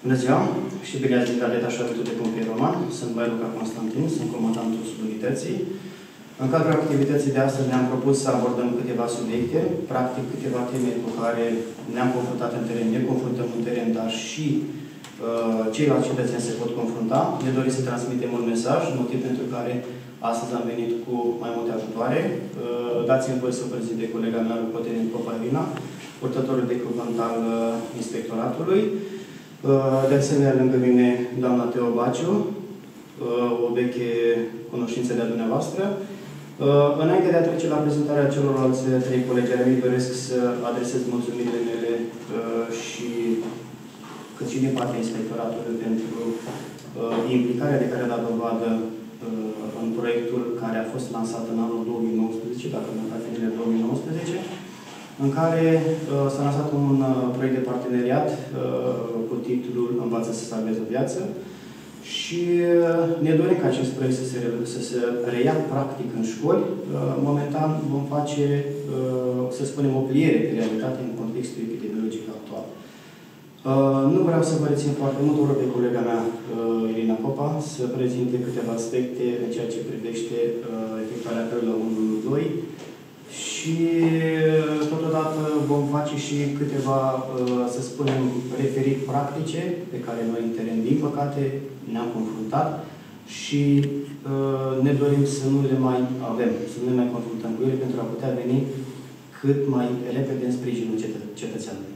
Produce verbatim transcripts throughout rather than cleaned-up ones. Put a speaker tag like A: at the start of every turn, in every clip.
A: Bună ziua și bine ați venit la detașamentul de pompieri roman. Sunt Luca Constantin, sunt comandantul subunității. În cadrul activității de astăzi ne-am propus să abordăm câteva subiecte, practic câteva teme cu care ne-am confruntat în teren, ne confruntăm în teren, dar și uh, ceilalți cetățeni se pot confrunta. Ne dorim să transmitem un mesaj, motiv pentru care astăzi am venit cu mai multe ajutoare. Uh, Dați-mi voie să o prezint de colega mea, Locotenent Poparina, purtătorul de cuvânt al uh, inspectoratului. De asemenea, lângă mine, doamna Teo Baciu, o veche cunoștință de-a dumneavoastră. Înainte de a trece la prezentarea celorlalți trei colegi ai mei, doresc să adresez mulțumirile mele și cât și din partea inspectoratului pentru implicarea de care a dat dovadă în proiectul care a fost lansat în anul două mii nouăsprezece, dacă nu uitați, în două mii nouăsprezece, în care uh, s-a lansat un uh, proiect de parteneriat uh, cu titlul Învață să salveze o viață și uh, ne dorim ca acest proiect să se, să se reia practic în școli. Uh, momentan vom face, uh, să spunem, o pliere de realitate în contextul epidemiologic actual. Uh, nu vreau să vă rețin foarte mult, o rog pe colega mea, uh, Irina Popa, să prezinte câteva aspecte în ceea ce privește uh, efectuarea apelului la unu unu doi. Și totodată vom face și câteva, să spunem, referiri practice pe care noi în teren, din păcate, ne-am confruntat și ne dorim să nu le mai avem, să nu ne mai confruntăm cu ele pentru a putea veni cât mai repede în sprijinul cetă cetățeanului.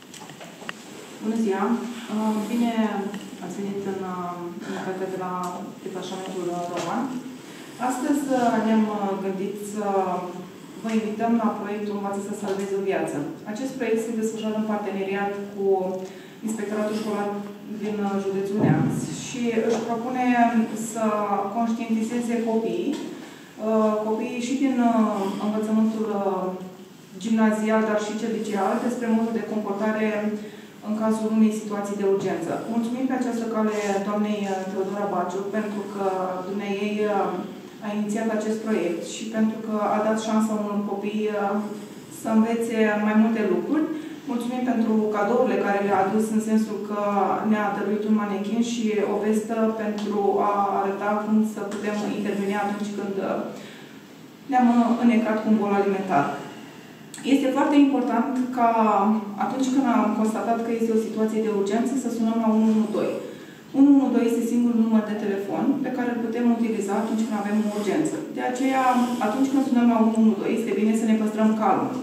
B: Bună ziua! Bine ați venit în unitate de la detașamentul roman. Astăzi ne-am gândit să vă invităm la proiectul Învață să salveze o viață. Acest proiect se desfășoară în parteneriat cu Inspectoratul Școlar din județul Neamț și își propune să conștientizeze copiii, copiii și din învățământul gimnazial, dar și cel liceal, despre modul de comportare în cazul unei situații de urgență. Mulțumim pe această cale doamnei Teodora Baciu pentru că dumneaei a inițiat acest proiect și pentru că a dat șansa unor copii să învețe mai multe lucruri. Mulțumim pentru cadourile care le-a adus, în sensul că ne-a dăruit un manechin și o vestă pentru a arăta cum să putem interveni atunci când ne-am înecat cu un bol alimentar. Este foarte important ca atunci când am constatat că este o situație de urgență să sunăm la unu unu doi. unu unu doi este singurul număr de telefon pe care îl putem utiliza atunci când avem o urgență. De aceea, atunci când sunăm la unu unu doi, este bine să ne păstrăm calmul.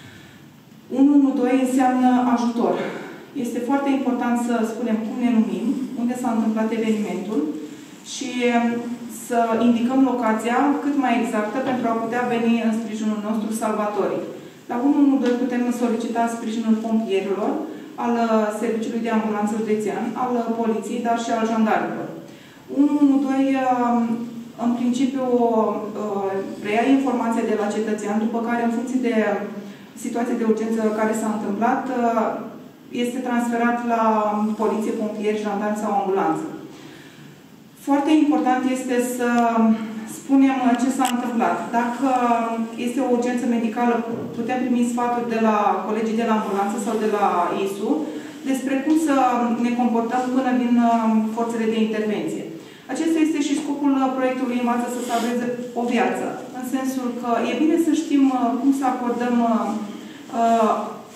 B: unu unu doi înseamnă ajutor. Este foarte important să spunem cum ne numim, unde s-a întâmplat evenimentul și să indicăm locația cât mai exactă pentru a putea veni în sprijinul nostru salvatorii. La unu unu doi putem solicita sprijinul pompierilor, al Serviciului de Ambulanță Județean, al Poliției, dar și al jandarmilor. unu unu doi, în principiu, preia informația de la cetățean, după care, în funcție de situația de urgență care s-a întâmplat, este transferat la poliție, pompieri, jandarmi sau ambulanță. Foarte important este să spunem ce s-a întâmplat. Dacă este o urgență medicală, putem primi sfaturi de la colegii de la ambulanță sau de la I S U despre cum să ne comportăm până vin forțele de intervenție. Acesta este și scopul proiectului Învață să salveze o viață. În sensul că e bine să știm cum să acordăm uh,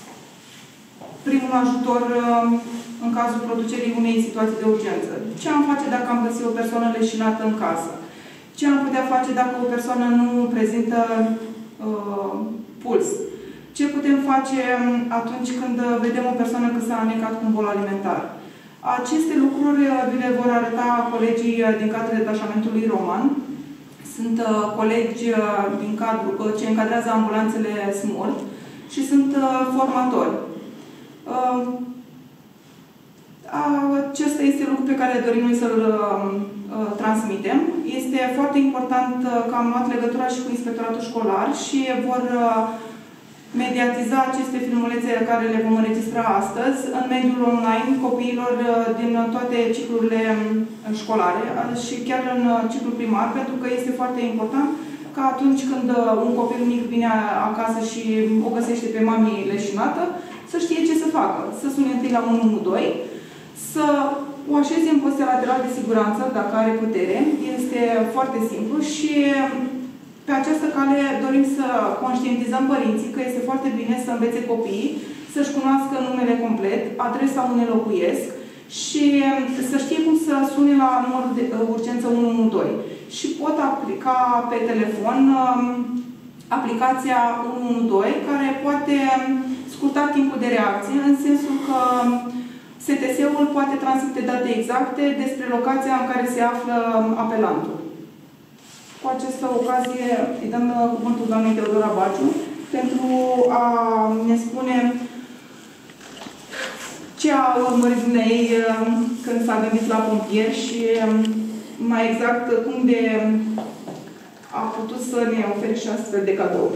B: primul ajutor uh, în cazul producerii unei situații de urgență. Ce am face dacă am găsit o persoană leșinată în casă? Ce am putea face dacă o persoană nu prezintă uh, puls? Ce putem face atunci când vedem o persoană că s-a anecat cu un bol alimentar? Aceste lucruri vi le vor arăta colegii din cadrul detașamentului roman. Sunt uh, colegi uh, din cadrul, uh, ce încadrează ambulanțele SMURT și sunt uh, formatori. Uh, Acesta este lucru pe care dorim noi să-l uh, transmitem. Este foarte important uh, că am luat legătura și cu Inspectoratul Școlar și vor uh, mediatiza aceste filmulețe care le vom înregistra astăzi în mediul online copiilor uh, din toate ciclurile școlare uh, și chiar în uh, ciclul primar, pentru că este foarte important ca atunci când uh, un copil mic vine acasă și o găsește pe mami leșinată, să știe ce să facă. Să sune întâi la unu unu doi, să așeze în poziția lateral de siguranță, dacă are putere. Este foarte simplu și pe această cale dorim să conștientizăm părinții că este foarte bine să învețe copiii să-și cunoască numele complet, adresa unde locuiesc și să știe cum să sune la numărul de urgență unu unu doi. Și pot aplica pe telefon aplicația unu unu doi, care poate scurta timpul de reacție, în sensul că S T S-ul poate transmite date exacte despre locația în care se află apelantul. Cu această ocazie îi dăm cuvântul doamnei Teodora Baciu pentru a ne spune ce a urmărit unei când s-a gândit la pompieri și mai exact cum de a putut să ne ofere și astfel de cadouri.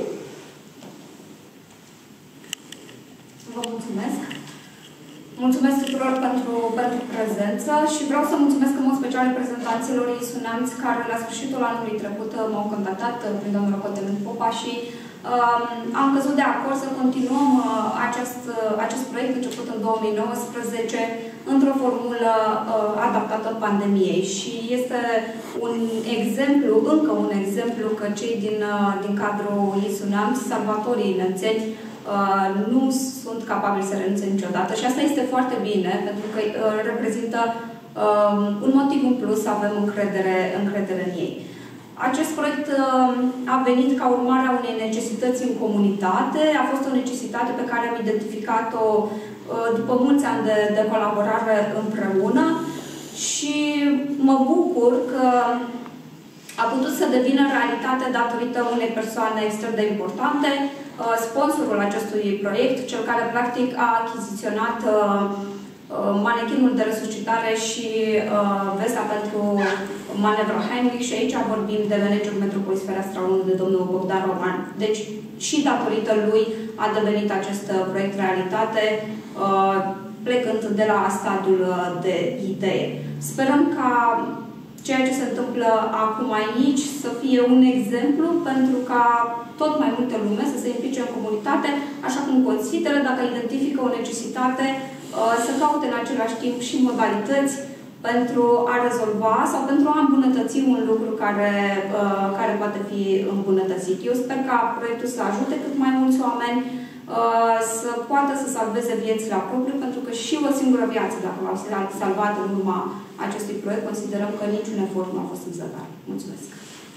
C: Vă mulțumesc! Mulțumesc tuturor pentru, pentru prezență și vreau să mulțumesc în mod special reprezentanților isunanți care la sfârșitul anului trecut m-au contactat prin domnul Cătălin Popa și uh, am căzut de acord să continuăm uh, acest, uh, acest proiect început în două mii nouăsprezece într-o formulă uh, adaptată pandemiei și este un exemplu, încă un exemplu că cei din, uh, din cadrul isunanți, salvatorii nemțeni, Uh, nu sunt capabili să renunțe niciodată și asta este foarte bine, pentru că uh, reprezintă uh, un motiv în plus să avem încredere, încredere în ei. Acest proiect uh, a venit ca urmare a unei necesități în comunitate, a fost o necesitate pe care am identificat-o uh, după mulți ani de, de colaborare împreună și mă bucur că a putut să devină realitate datorită unei persoane extrem de importante, sponsorul acestui proiect, cel care practic a achiziționat manechinul de resuscitare și vesa pentru manevră Heinrich și aici vorbim de managerul Metropolis Fereastra unu de domnul Bogdan Roman. Deci și datorită lui a devenit acest proiect realitate, plecând de la stadiul de idee. Sperăm ca ceea ce se întâmplă acum aici să fie un exemplu pentru ca tot mai multe lume să se implice în comunitate, așa cum consideră, dacă identifică o necesitate, să caute în același timp și modalități pentru a rezolva sau pentru a îmbunătăți un lucru care, care poate fi îmbunătățit. Eu sper ca proiectul să ajute cât mai mulți oameni să poată să salveze vieți la propriu, pentru că și o singură viață, dacă v-au salvat în urma acestui proiect, considerăm că niciun efort nu a fost în zadar. Mulțumesc!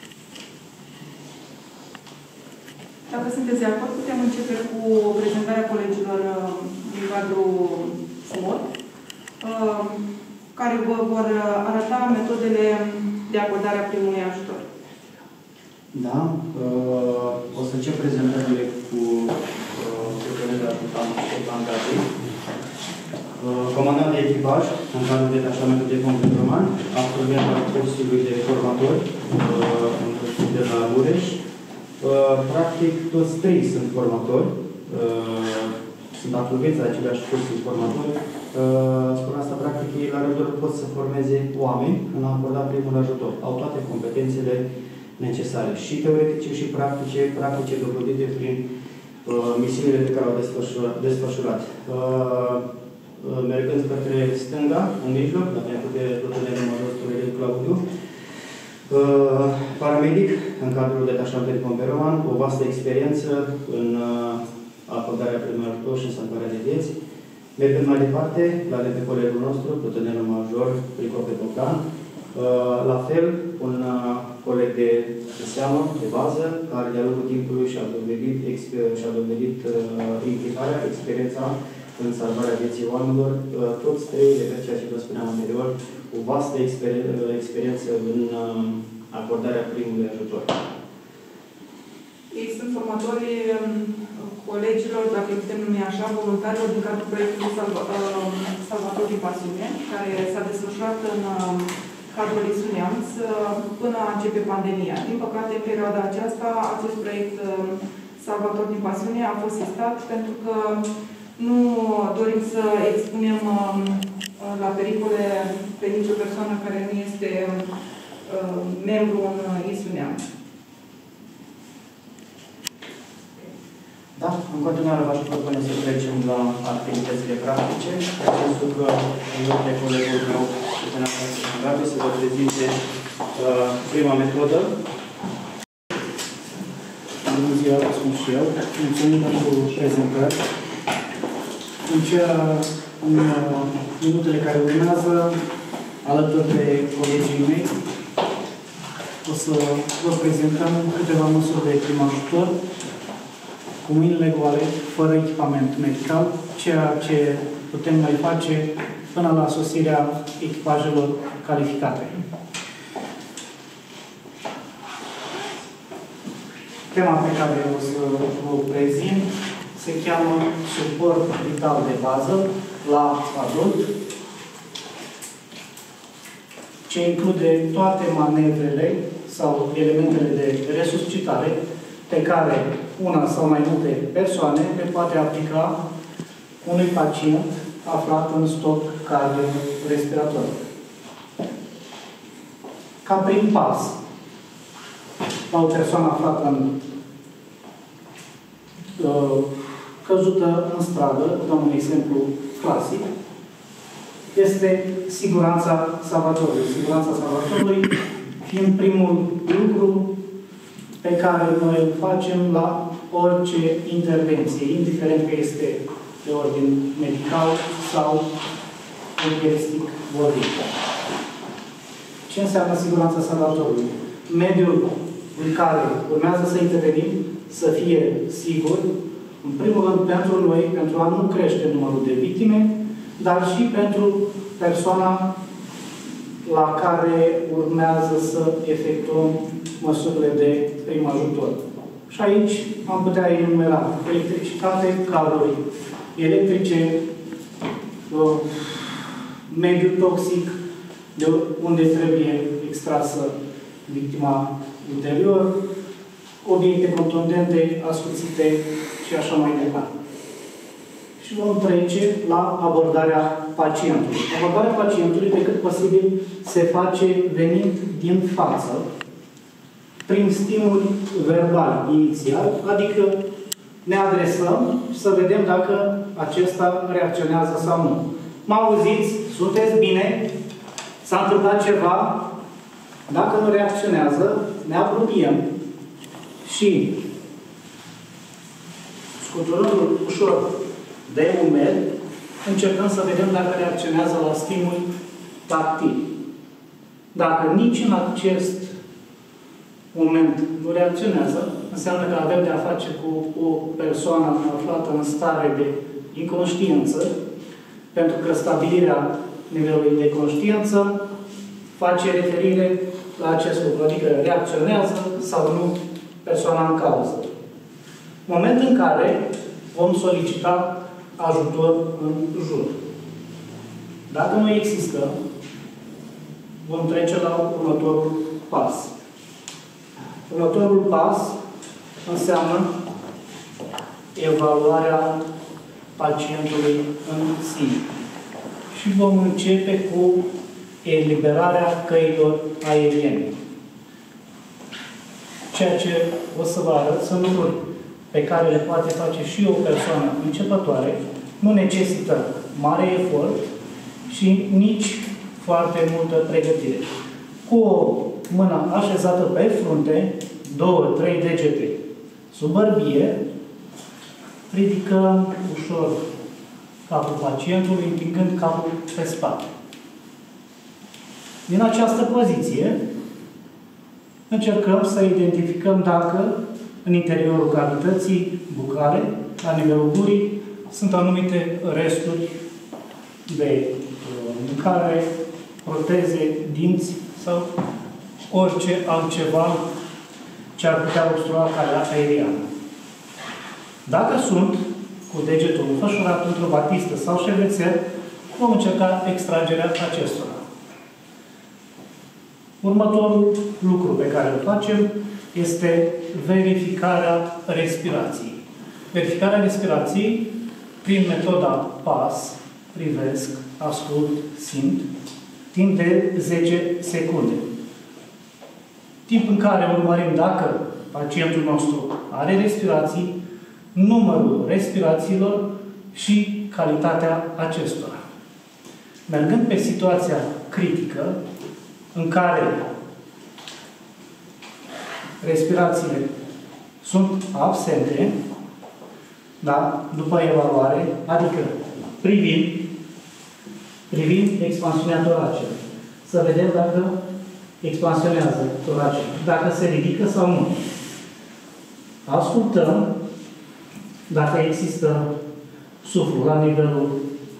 B: Dacă sunteți de acord, putem începe cu prezentarea colegilor din cadrul S M O D, care vă vor arăta metodele de acordare a primului ajutor.
A: Da. O să încep prezentările cu colegul ajutant comandant de echipaj, în cadrul detașamentului de convent roman, absolvent al cursului de formatori de la Mureș. Practic, toți trei sunt formatori, sunt absolvenți la aceleași cursuri formatori. Spun asta, practic, ei la rândul pot să formeze oameni în a acorda primul ajutor. Au toate competențele necesare, și teoretice și practice, practice dobândite prin uh, misiunile pe care au desfășurat. desfășurat. Uh, uh, mergând către stânga, în mijloc, la plutonierul major Claudiu, uh, paramedic, în cadrul detașamentului de convent roman, o vastă experiență în uh, acordarea primului ajutor și în salvarea de vieți. Mergând mai departe, la de pe colegul nostru, plutonierul major Cricope Bogdan, uh, la fel, un uh, coleg de, de seamă, de bază, care de-a lungul timpului și-a dovedit, și-a dovedit uh, implicarea, experiența în salvarea vieții oamenilor. Uh, toți trei, de ceea ce vă spuneam anterior, o vastă exper experiență în uh, acordarea primului ajutor.
B: Ei sunt formatorii colegilor, dacă îi putem numi așa, voluntarilor din cadrul proiectului Salva, uh, Salvator din Pasiune, care s-a desfășurat în uh, cadrul Isuneamț până a începe pandemia. Din păcate, în perioada aceasta, acest proiect Salvator din Pasiune a fost sistat pentru că nu dorim să expunem la pericole pe nicio persoană care nu este membru în Isuneamț.
A: Da, în continuare v-aș propune să trecem la activitățile practice, pentru că eu pe colegul meu să vă prezinte uh, prima metodă.
D: Bună ziua, vă spun și eu. Mulțumim pentru prezentări. În, cea, în minutele care urmează, alături de colegii mei, o să vă prezentăm câteva măsuri de prim ajutor cu mâinile goale, fără echipament medical, ceea ce putem mai face până la sosirea echipajelor calificate. Tema pe care o să vă prezint se cheamă suport vital de bază la adult, ce include toate manevrele sau elementele de resuscitare pe care una sau mai multe persoane le poate aplica unui pacient aflat în stop cardiorespirator. Ca prim pas, la o persoană aflată în, uh, căzută în stradă, dăm un exemplu clasic, este siguranța salvatorului. Siguranța salvatorului fiind primul lucru pe care noi îl facem la orice intervenție, indiferent că este de ordin medical sau empiristic vorbind. Ce înseamnă siguranța salvatorului? Mediul în care urmează să intervenim să fie sigur, în primul rând pentru noi, pentru a nu crește numărul de victime, dar și pentru persoana la care urmează să efectuăm măsurile de prim ajutor. Și aici am putea enumera electricitate, cabluri electrice, mediu toxic, de unde trebuie extrasă victima ulterior, obiecte contundente, ascuțite și așa mai departe. Și vom trece la abordarea pacientului. Abordarea pacientului, pe cât posibil, se face venind din față, prin stimul verbal inițial, adică ne adresăm și să vedem dacă acesta reacționează sau nu. Mă auziți? Sunteți bine? S-a întâmplat ceva? Dacă nu reacționează, ne apropiem și scuturându-l ușor de umed, încercăm să vedem dacă reacționează la stimul tactil. Dacă nici în acest moment nu reacționează, înseamnă că avem de a face cu o persoană aflată în stare de inconștiență, pentru că stabilirea nivelului de conștiință face referire la acest lucru, adică reacționează sau nu persoana în cauză. Moment în care vom solicita ajutor în jur. Dacă nu există, vom trece la următorul pas. Următorul pas înseamnă evaluarea pacientului în sine. Și vom începe cu eliberarea căilor aeriene. Ceea ce o să vă arăt sunt lucruri pe care le poate face și o persoană începătoare, nu necesită mare efort și nici foarte multă pregătire. Cu o mână așezată pe frunte, două, trei degete sub bărbie, ridicăm ușor capul pacientului, împingând capul pe spate. Din această poziție, încercăm să identificăm dacă în interiorul cavității bucale, la nivelul gurii, sunt anumite resturi de mâncare, proteze, dinți sau orice altceva ce ar putea obstrua calea aeriană. Dacă sunt, cu degetul înfășurat într-o batistă sau șervețel, vom încerca extragerea acestora. Următorul lucru pe care îl facem este verificarea respirației. Verificarea respirației prin metoda pas, privesc, ascult, simt, timp de zece secunde. Timp în care urmărim dacă pacientul nostru are respirații, numărul respirațiilor și calitatea acestora. mergând pe situația critică, în care respirațiile sunt absente, da? După evaluare, adică privind, privind expansiunea toracelor. Să vedem dacă expansionează toracele, dacă se ridică sau nu. Ascultăm dacă există suflu la nivelul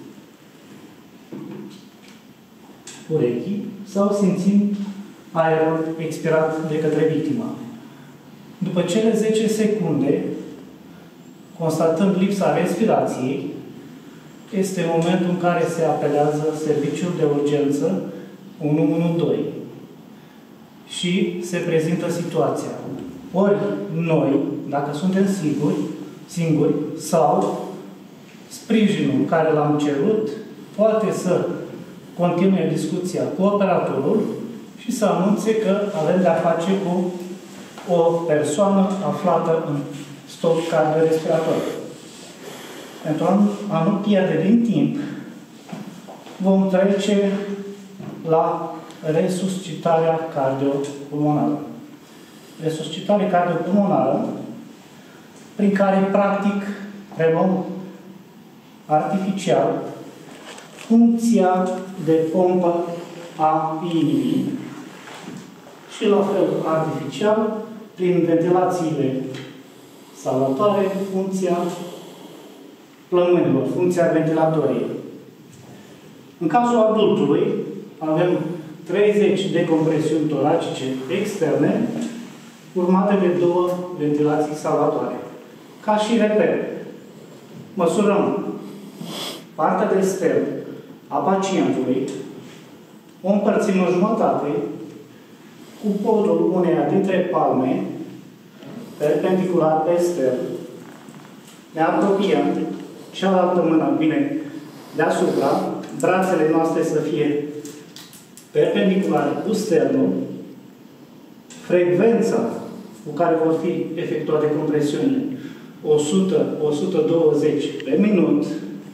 D: urechii sau simțim aerul expirat de către victimă. După cele zece secunde, constatând lipsa respirației, este momentul în care se apelează serviciul de urgență unu unu doi și se prezintă situația. Ori noi, dacă suntem siguri, singuri, sau sprijinul care l-am cerut, poate să continue discuția cu operatorul și să anunțe că avem de-a face cu o persoană aflată în stop cardiorespirator. Pentru a nu pierde din timp, vom trece la resuscitarea cardiopulmonară. Resuscitare cardiopulmonară, prin care, practic, preluăm artificial funcția de pompă a inimii și, la fel, artificial, prin ventilațiile salvatoare, funcția plămânilor, funcția ventilatorie. În cazul adultului, avem treizeci de compresiuni toracice externe, urmate de două ventilații salvatoare. Ca și reper, măsurăm partea de stern a pacientului, o împărțim în jumătate cu podul uneia dintre palme, perpendicular pe stern, ne apropiem, cealaltă mână vine deasupra, brațele noastre să fie perpendiculare cu sternul, frecvența cu care vor fi efectuate compresiunile o sută - o sută douăzeci pe minut,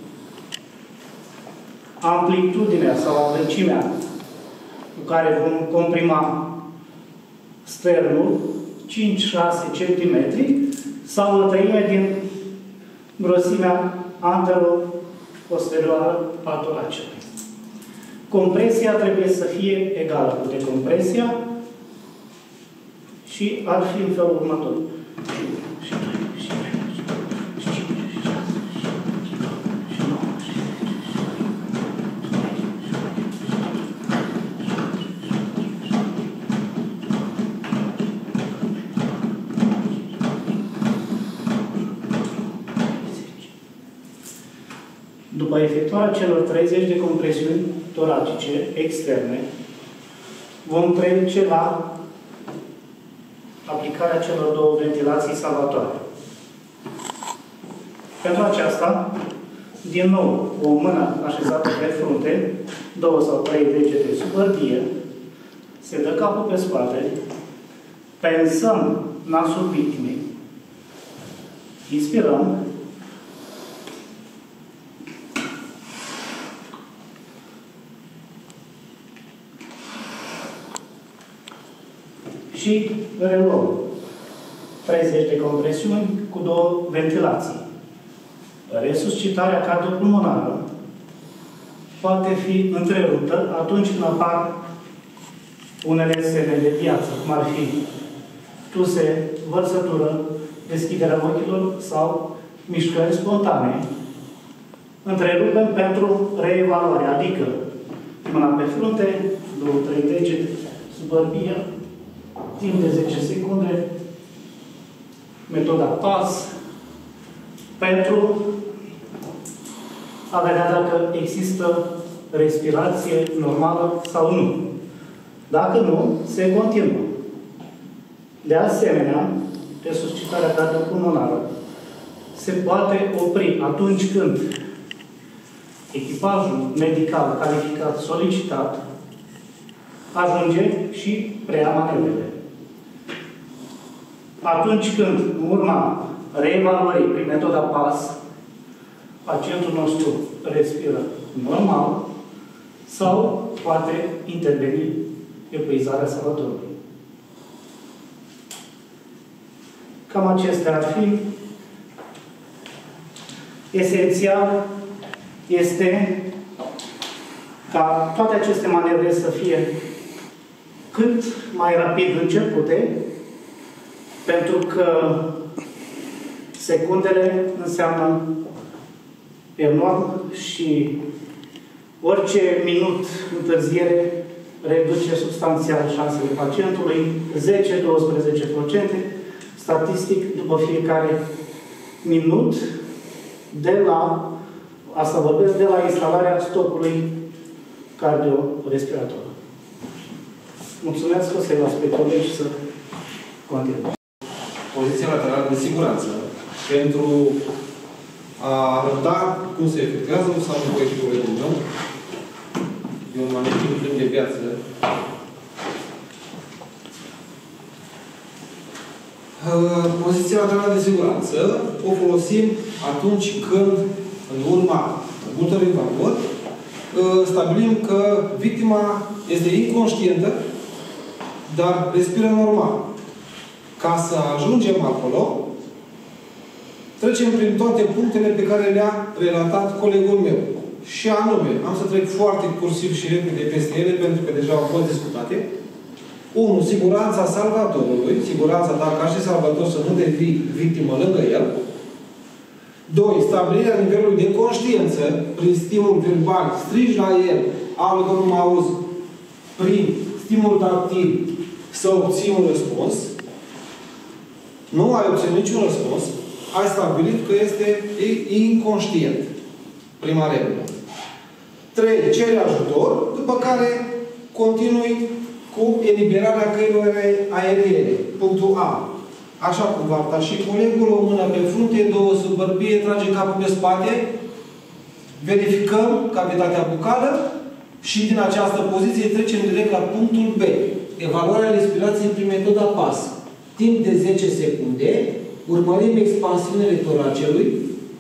D: amplitudinea sau adâncimea cu care vom comprima sternul cinci - șase centimetri sau o treime din grosimea antero-posterioară a toracelui. Compresia trebuie să fie egală cu decompresia și ar fi în felul următor. După efectuarea celor treizeci de compresiuni toracice externe, vom trece la aplicarea celor două ventilații salvatoare. Pentru aceasta, din nou, o mână așezată pe frunte, două sau trei degete sub hârtie, se dă capul pe spate, pensăm nasul victimei, inspirăm, și reluăm treizeci de compresiuni cu două ventilații. Resuscitarea cardiopulmonară poate fi întreruptă atunci când apar unele semne de viață, cum ar fi tuse, vărsătură, deschiderea ochilor sau mișcări spontane. Întrerupem pentru reevaluare, adică mâna pe frunte, două trei degete sub bărbie, timp de zece secunde, metoda pas, pentru a vedea dacă există respirație normală sau nu. Dacă nu, se continuă. De asemenea, resuscitarea cardiopulmonară se poate opri atunci când echipajul medical calificat solicitat ajunge și preia manevrele. Atunci când, în urma reevaluării prin metoda pas, pacientul nostru respiră normal, sau poate interveni epuizarea salvatorului. Cam acestea ar fi. Esențial este ca toate aceste manevre să fie cât mai rapid începute, pentru că secundele înseamnă enorm și orice minut întârziere reduce substanțial șansele pacientului, zece la doisprezece la sută, statistic, după fiecare minut, de la, asta vorbesc, de la instalarea stopului cardiorespirator. Mulțumesc, o să-i las pe colegi să continuăm.
E: Poziția laterală de siguranță pentru a arăta cum se efectuează, nu s-a nevoie și colegul meu, de un manechin plin de viață. Poziția laterală de siguranță o folosim atunci când, în urma multor evaluări, stabilim că victima este inconștientă, dar respiră normal. Ca să ajungem acolo, trecem prin toate punctele pe care le-a relatat colegul meu. Și anume, am să trec foarte cursiv și repede peste ele, pentru că deja au fost discutate. unu. Siguranța salvatorului. Siguranța dacă ca și salvator să nu devii victimă lângă el. doi. Stabilirea nivelului de conștiință prin stimul verbal. Strigi la el, aud că nu mă auzi, prin stimul tactil să obții un răspuns. Nu ai obținut niciun răspuns. Ai stabilit că este inconștient. Prima regulă. trei. Cere ajutor, după care continui cu eliberarea căilor aeriene. Punctul A. Așa cum va arăta și colegul, o mână pe frunte, două sub bărbie, trage capul pe spate, verificăm cavitatea bucală și din această poziție trecem direct la punctul B. Evaluarea respirației prin metoda P A S. Timp de zece secunde, urmărim expansiunile toracelui,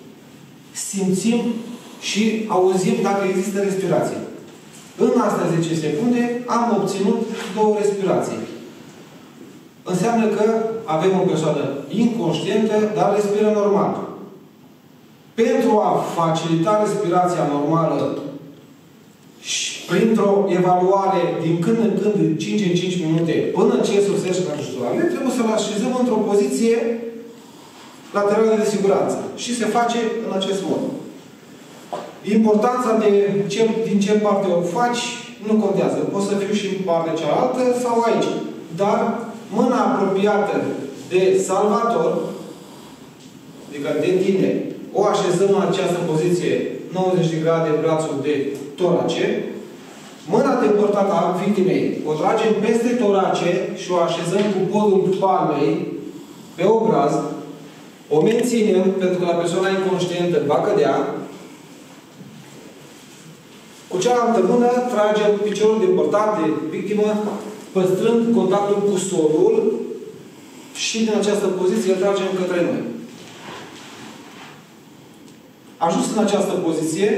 E: simțim și auzim dacă există respirație. În astea zece secunde am obținut două respirații. Înseamnă că avem o persoană inconștientă, dar respiră normal. Pentru a facilita respirația normală și printr-o evaluare din când în când, din cinci în cinci minute, până ce sosesc ajutoarele, trebuie să-l așezăm într-o poziție laterală de siguranță. Și se face în acest mod. Importanța de ce, din ce parte o faci nu contează. Poți să fiu și în partea cealaltă sau aici. Dar mâna apropiată de salvator, adică de tine, o așezăm în această poziție nouăzeci de grade brațul de torace. Mâna depărtată a victimei o tragem peste torace și o așezăm cu podul palmei pe obraz. O menținem, pentru că la persoana inconștientă va cădea. Cu cealaltă mână tragem piciorul depărtat de victimă, păstrând contactul cu solul și din această poziție îl tragem către noi. Ajuns în această poziție,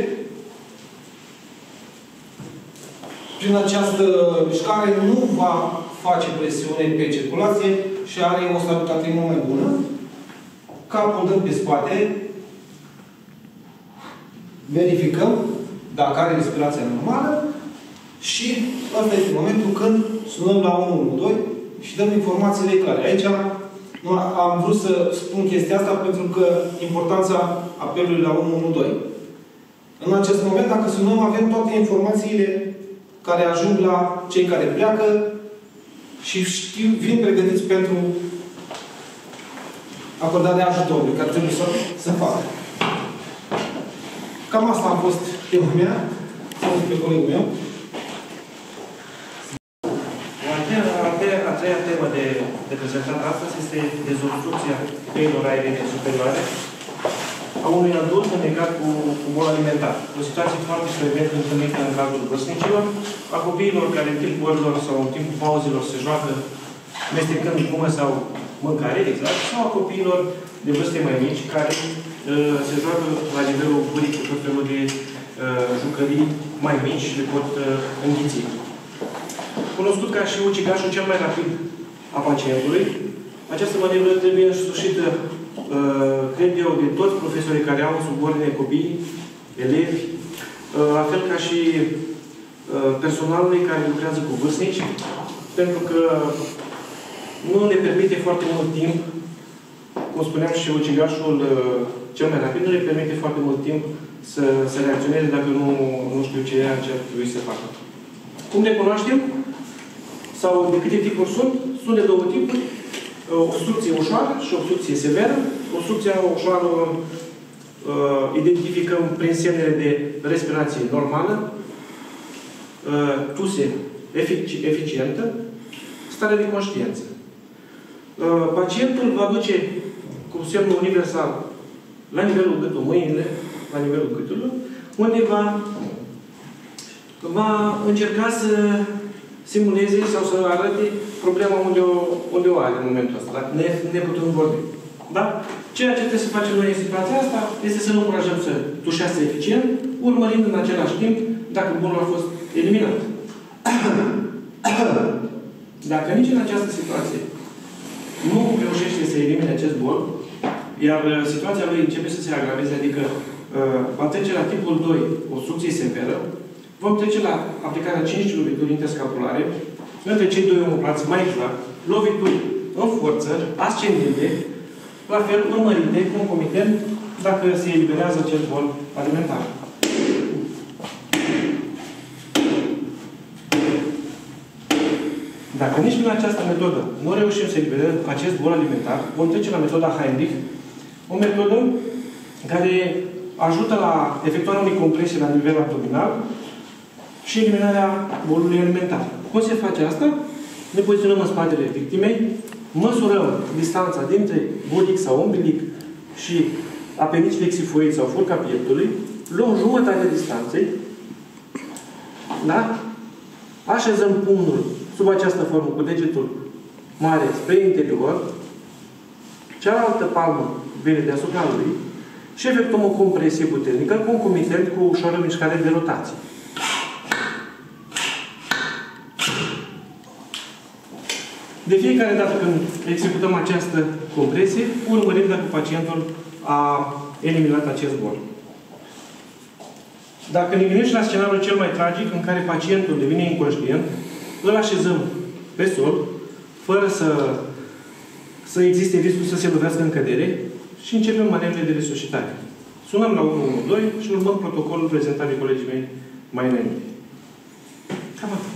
E: prin această mișcare nu va face presiune pe circulație și are o stabilitate mult mai bună. Capul dăm pe spate, verificăm dacă are respirația normală și ăsta este momentul când sunăm la unu unu doi și dăm informațiile clare. Aici nu am vrut să spun chestia asta pentru că importanța apelului la unu unu doi. În acest moment, dacă sunăm, avem toate informațiile care ajung la cei care pleacă și știu, vin pregătiți pentru acordarea ajutorului, care trebuie să, să facă. Cam asta a fost tema mea. Să văd pe colegul meu.
F: A treia temă de, de prezentat astăzi este dezobstrucția căilor aeriene superioare a unui adult înnecat cu, cu bol alimentar. O situație foarte frecvent întâlnită în cazul vârstnicilor, a copiilor care în timpul orelor sau în timpul pauzelor se joacă mestecând gumă sau mâncare, exact, sau a copiilor de vârste mai mici care uh, se joacă la nivelul gurii cu tot felul de uh, jucării mai mici și le pot înghiți. Cunoscut ca și ucigașul cel mai rapid a pacientului, această manevră trebuie însușită, cred eu, de toți profesorii care au în subordine copii, elevi, la fel ca și personalului care lucrează cu vârstnici, pentru că nu ne permite foarte mult timp, cum spuneam și ucigașul cel mai rapid, nu le permite foarte mult timp să, să reacționeze dacă nu, nu știu ce ce ar trebui să facă. Cum le cunoaștem? Sau de câte tipuri sunt? Sunt de două tipuri. Obstrucție ușoară și obstrucție severă. Obstrucția ușoară uh, identificăm prin semnele de respirație normală, uh, tuse efic eficientă, stare de conștiință. Uh, pacientul va duce cu semnul universal la nivelul gâtului, mâinile, la nivelul gâtului, unde va, va încerca să simuleze sau să arate problema unde o, unde o are în momentul ăsta, da? ne, ne putem vorbi. Da? Ceea ce trebuie să facem noi în situația asta este să nu încurajăm să tușească eficient, urmărind în același timp dacă bolul a fost eliminat. Dacă nici în această situație nu reușește să elimine acest bol, iar situația lui începe să se agraveze, adică uh, va trece la tipul doi, obstrucție severă, vom trece la aplicarea cinci lovituri interscapulare, între cei doi omoplați mai clar, lovituri în forță, ascendente, la fel urmărite, concomitent, dacă se eliberează acest bol alimentar. Dacă nici prin această metodă nu reușim să eliberăm acest bol alimentar, vom trece la metoda Heinrich, o metodă care ajută la efectuarea unei compresii la nivel abdominal și eliminarea bolului alimentar. Cum se face asta? Ne poziționăm în spatele victimei, măsurăm distanța dintre budic sau umbilic și apendicii lexifoid sau furca pieptului, luăm jumătatea distanței, da? Așezăm pumnul sub această formă cu degetul mare spre interior, cealaltă palmă vine deasupra lui și efectuăm o compresie puternică, concomitent cu ușoară mișcare de rotație. De fiecare dată când executăm această compresie, urmărim dacă pacientul a eliminat acest bol. Dacă ne gândim și la scenariul cel mai tragic, în care pacientul devine inconștient, îl așezăm pe sol, fără să, să existe riscul să se lovească în cădere și începem manevrele de resuscitare. Sunăm la unu unu doi și urmăm protocolul prezentat de colegii mei mai înainte. Cam atât.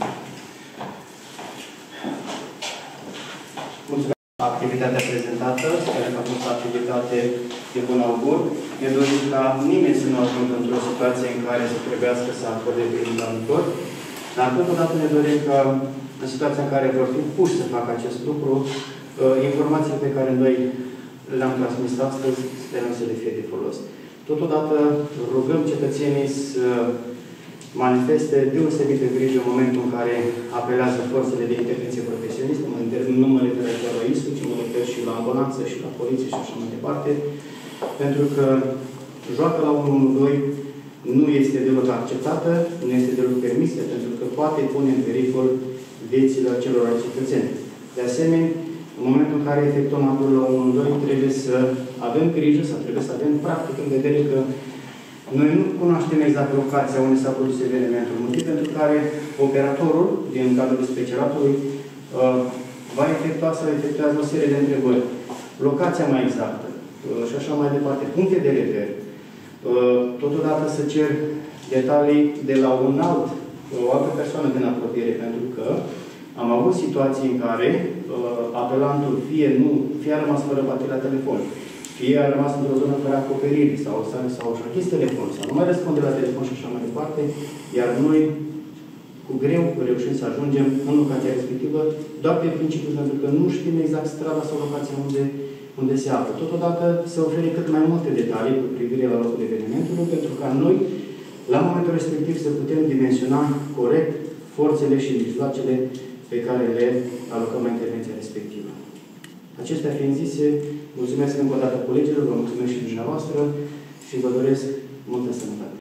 A: Mulțumesc pentru activitatea prezentată. Sper că a fost o activitate de bun augur. Ne dorim ca nimeni să nu ajungă într-o situație în care să trebuiască să acorde prin ajutor, dar totodată ne dorim că în situația în care vor fi puși să facă acest lucru, informațiile pe care noi le-am transmis astăzi, sperăm să le fie de folos. Totodată rugăm cetățenii să manifeste deosebită grijă în momentul în care apelează forțele de intervenție profesionistă, nu mă refer la terorism, ci mă refer și la ambulanță, și la poliție și așa mai departe, pentru că joaca la unu unu doi nu este deloc acceptată, nu este deloc permisă, pentru că poate pune în pericol viețile celorlalți cetățeni. De asemenea, în momentul în care efectuăm apelul la unu unu doi, trebuie să avem grijă sau trebuie să avem practic în vedere că noi nu cunoaștem exact locația unde s-a produs evenimentul, motiv pentru care operatorul, din cadrul dispeceratului, uh, va efectua sau efectuează o serie de întrebări. Locația mai exactă uh, și așa mai departe, puncte de reper. Uh, totodată să cer detalii de la un alt, o altă persoană din apropiere, pentru că am avut situații în care uh, apelantul fie nu, fie a rămas fără baterie la telefon, fie a rămas într-o zonă fără acoperire, sau s-a închis telefon, sau nu mai răspunde la telefon și așa mai departe, iar noi cu greu reușim să ajungem în locația respectivă, doar pe principiu, pentru că nu știm exact strada sau locația unde, unde se află. Totodată se ofere cât mai multe detalii cu privire la locul evenimentului, pentru ca noi, la momentul respectiv, să putem dimensiona corect forțele și mijloacele pe care le alocăm la intervenția respectivă. Acestea fiind zise, mulțumesc încă o dată colegilor, vă mulțumesc și dumneavoastră și vă doresc multă sănătate.